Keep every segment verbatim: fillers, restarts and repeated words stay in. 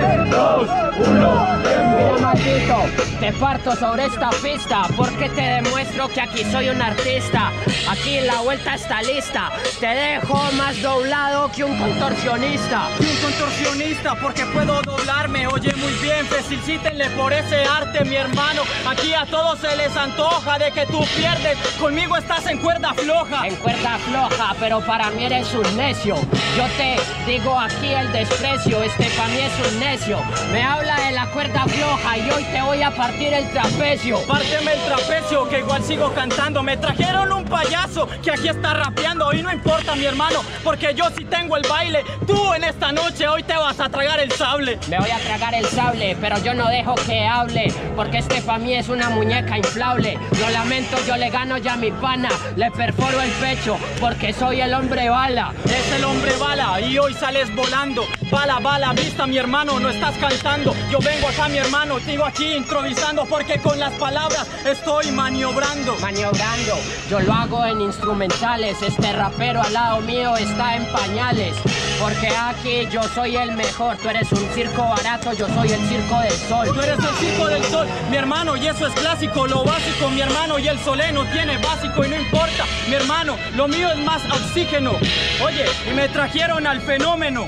tres, dos, uno, Mira, maldito, te parto sobre esta pista porque te demuestro que aquí soy un artista. Aquí la vuelta está lista. Te dejo más doblado que un contorsionista. Y un contorsionista porque puedo doblarme. Oye, muy bien, felicítenle por ese arte, mi hermano. Aquí a todos se les antoja de que tú pierdes. Conmigo estás en cuerda floja. En cuerda floja, pero para mí eres un necio. Yo te digo aquí el desprecio. Este para mí es un necio. Me habla de la cuerda floja y hoy te voy a partir el trapecio. Párteme el trapecio que igual sigo cantando. Me trajeron un payaso que aquí está rapeando. Y no importa, mi hermano, porque yo sí tengo el baile. Tú en esta noche hoy te vas a tragar el sable. Me voy a tragar el sable, pero yo no dejo que hable, porque este pa' mí es una muñeca inflable. Lo lamento, yo le gano ya a mi pana. Le perforo el pecho, porque soy el hombre bala. Es el hombre bala y hoy sales volando. Bala, bala, vista, mi hermano, no estás cantando. Yo vengo acá, mi hermano, sigo aquí improvisando, porque con las palabras estoy maniobrando. Maniobrando, yo lo hago en instrumentales. Este rapero al lado mío está en pañales, porque aquí yo soy el mejor. Tú eres un circo barato, yo soy el circo del sol. Tú eres el circo del sol, mi hermano, y eso es clásico. Lo básico, mi hermano, y el solé no tiene básico. Y no importa, mi hermano, lo mío es más oxígeno. Oye, y me trajeron al fenómeno.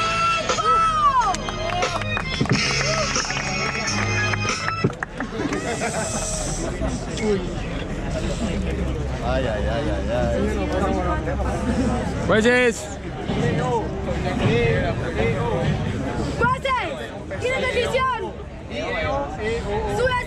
Ay, ay, ay, ay, ay. Jueces. ¡Jueces! ¿Quién es decisión? ¡Sube